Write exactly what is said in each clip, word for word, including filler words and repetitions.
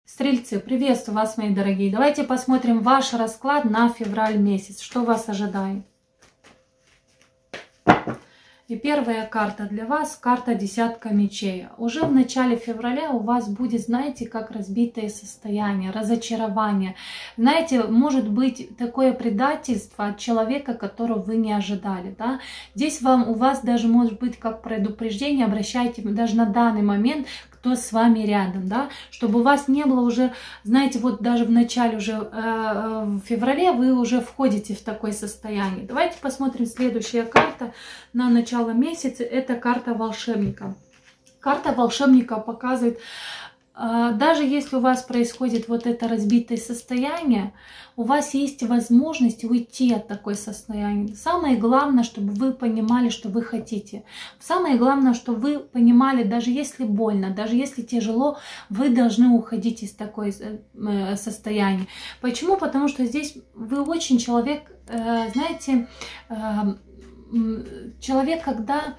Стрельцы, приветствую вас, мои дорогие. Давайте посмотрим ваш расклад на февраль месяц. Что вас ожидает? И первая карта для вас, карта десятка мечей. Уже в начале февраля у вас будет, знаете, как разбитое состояние, разочарование. Знаете, может быть такое предательство от человека, которого вы не ожидали. Да? Здесь вам, у вас даже может быть как предупреждение, обращайте даже на данный момент, кто с вами рядом, да, чтобы у вас не было уже, знаете, вот даже в начале уже э, в феврале вы уже входите в такое состояние. Давайте посмотрим следующая карта на начало месяца. Это карта волшебника. Карта волшебника показывает, э, даже если у вас происходит вот это разбитое состояние, у вас есть возможность уйти от такой состояния. Самое главное, чтобы вы понимали, что вы хотите. Самое главное, чтобы вы понимали, даже если больно, даже если тяжело, вы должны уходить из такой состояния. Почему? Потому что здесь вы очень человек, знаете, человек, когда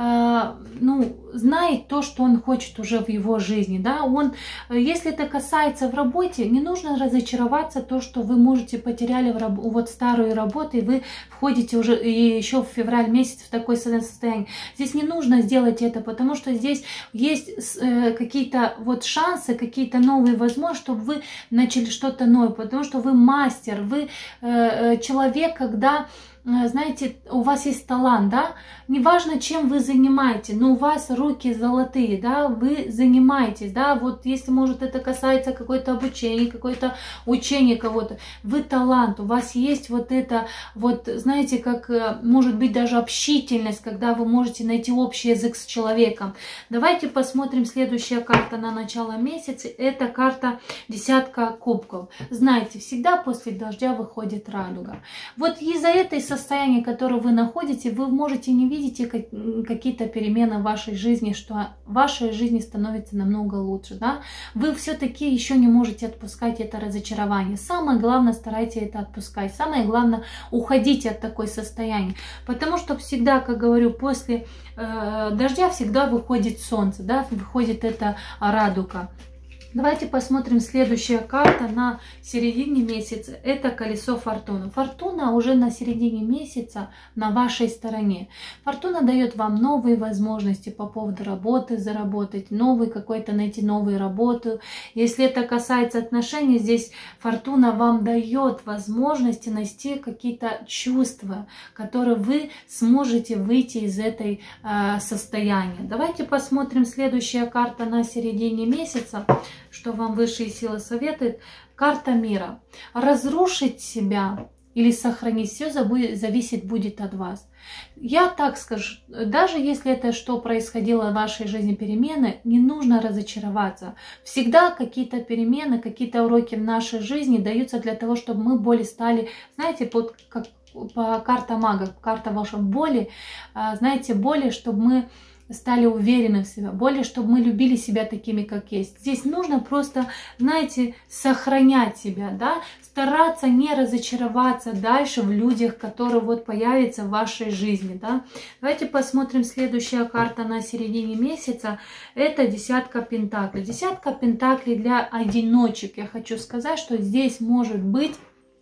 э, ну, знает то, что он хочет уже в его жизни, да, он, если это касается в работе, не нужно разочароваться то, что вы можете потеряли в раб вот старую работу, и вы входите уже и еще в февраль месяц в такое состояние. Здесь не нужно сделать это, потому что здесь есть э, какие-то вот шансы, какие-то новые возможности, чтобы вы начали что-то новое, потому что вы мастер, вы э, человек, когда знаете, у вас есть талант, да, неважно, чем вы занимаетесь, но у вас руки золотые, да, вы занимаетесь, да, вот если, может, это касается какое-то обучение, какое-то учение кого-то, вы талант, у вас есть вот это, вот, знаете, как, может быть, даже общительность, когда вы можете найти общий язык с человеком. Давайте посмотрим следующая карта на начало месяца, это карта десятка кубков. Знаете, всегда после дождя выходит радуга. Вот из-за этой состояние, которое вы находите, вы можете не видеть какие-то перемены в вашей жизни, что в вашей жизни становится намного лучше, да? Вы все-таки еще не можете отпускать это разочарование. Самое главное, старайтесь это отпускать. Самое главное, уходите от такой состояния. Потому что всегда, как говорю, после э, дождя всегда выходит солнце, да? Выходит эта радуга. Давайте посмотрим следующая карта на середине месяца. Это колесо фортуны. Фортуна уже на середине месяца на вашей стороне. Фортуна дает вам новые возможности по поводу работы, заработать новый какой-то, найти новую работу. Если это касается отношений, здесь фортуна вам дает возможности найти какие-то чувства, которые вы сможете выйти из этой э, состояния. Давайте посмотрим следующая карта на середине месяца. Что вам высшие силы советуют. Карта мира. Разрушить себя или сохранить все зависит будет от вас. Я так скажу, даже если это что происходило в вашей жизни, перемены, не нужно разочароваться. Всегда какие-то перемены, какие-то уроки в нашей жизни даются для того, чтобы мы более стали, знаете, под, как по карта мага, карта волшебной боли, знаете, более, чтобы мы стали уверены в себе, более, чтобы мы любили себя такими, как есть. Здесь нужно просто, знаете, сохранять себя, да, стараться не разочароваться дальше в людях, которые вот появятся в вашей жизни, да. Давайте посмотрим следующая карта на середине месяца. Это десятка пентаклей. Десятка пентаклей для одиночек. Я хочу сказать, что здесь может быть,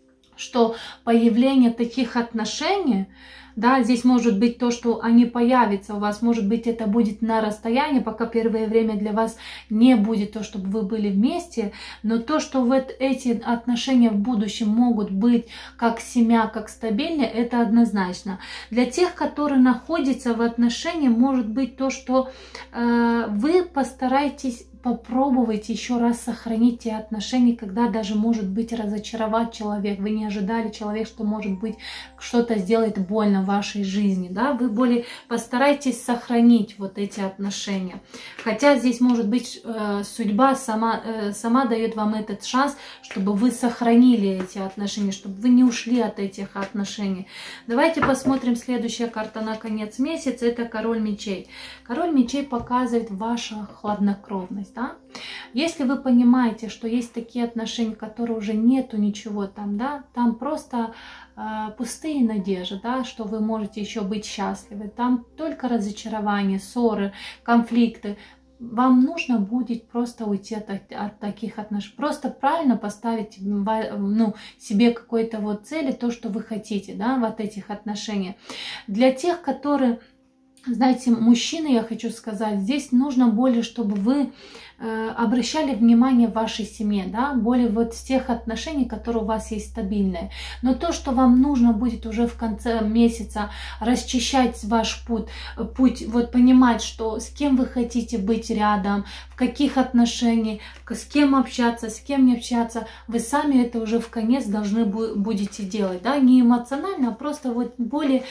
что появление таких отношений, да, здесь может быть то, что они появятся у вас, может быть, это будет на расстоянии, пока первое время для вас не будет то, чтобы вы были вместе, но то, что вот эти отношения в будущем могут быть как семья, как стабильные, это однозначно. Для тех, которые находятся в отношениях, может быть то, что э, вы постараетесь попробовать еще раз сохранить те отношения, когда даже может быть разочаровать человек. Вы не ожидали человек, что может быть что-то сделает больно в вашей жизни. Да? Вы более постарайтесь сохранить вот эти отношения. Хотя здесь может быть э, судьба сама, э, сама дает вам этот шанс, чтобы вы сохранили эти отношения, чтобы вы не ушли от этих отношений. Давайте посмотрим следующая карта на конец месяца. Это король мечей. Король мечей показывает вашу хладнокровность. Да? Если вы понимаете, что есть такие отношения, которые уже нету ничего там, да, там просто э, пустые надежды, да, что вы можете еще быть счастливы, там только разочарование, ссоры, конфликты, вам нужно будет просто уйти от, от таких отношений. Просто правильно поставить ну, себе какой-то вот цели, то, что вы хотите, да, в вот этих отношениях. Для тех, которые, знаете, мужчины, я хочу сказать, здесь нужно более, чтобы вы э, обращали внимание в вашей семье, да, более вот с тех отношений, которые у вас есть стабильные. Но то, что вам нужно будет уже в конце месяца расчищать ваш путь, путь, вот понимать, что с кем вы хотите быть рядом, в каких отношениях, с кем общаться, с кем не общаться, вы сами это уже в конец должны будете делать, да, не эмоционально, а просто вот более,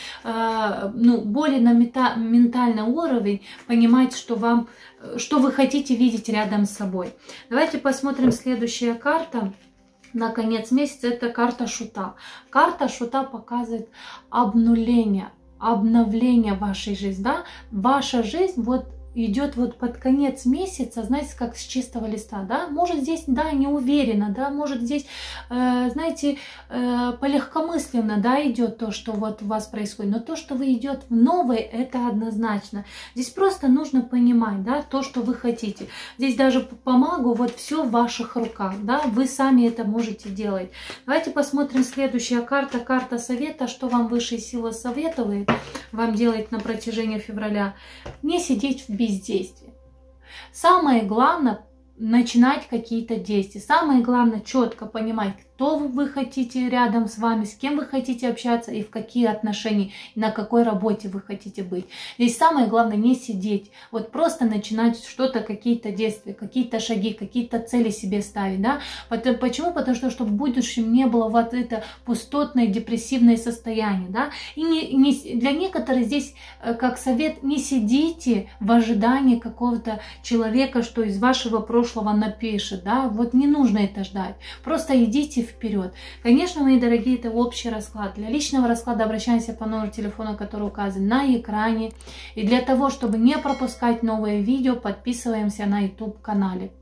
э, ну, более на мета ментальный уровень, понимать, что вам, что вы хотите видеть рядом с собой. Давайте посмотрим следующая карта. На конец месяца это карта Шута. Карта Шута показывает обнуление, обновление вашей жизни, да? Ваша жизнь вот идет вот под конец месяца, знаете, как с чистого листа, да, может здесь, да, не уверенно, да, может здесь, э, знаете, э, полегкомысленно, да, идет то, что вот у вас происходит, но то, что вы идет в новое, это однозначно. Здесь просто нужно понимать, да, то, что вы хотите. Здесь даже по магу вот все в ваших руках, да, вы сами это можете делать. Давайте посмотрим следующая карта, карта совета, что вам высшая сила советует вам делать на протяжении февраля. Не сидеть в бездействии. Самое главное начинать какие-то действия. Самое главное четко понимать, кто вы хотите рядом с вами, с кем вы хотите общаться и в какие отношения, и на какой работе вы хотите быть. Здесь самое главное не сидеть, вот просто начинать что-то, какие-то действия, какие-то шаги, какие-то цели себе ставить. Да? Почему? Потому что чтобы в будущем не было вот это пустотное, депрессивное состояние. Да? И не, не, для некоторых здесь, как совет, не сидите в ожидании какого-то человека, что из вашего прошлого напишет. Да? Вот не нужно это ждать. Просто идите вперед. Конечно, мои дорогие, это общий расклад. Для личного расклада обращаемся по номеру телефона, который указан на экране. И для того, чтобы не пропускать новые видео, подписываемся на YouTube канале.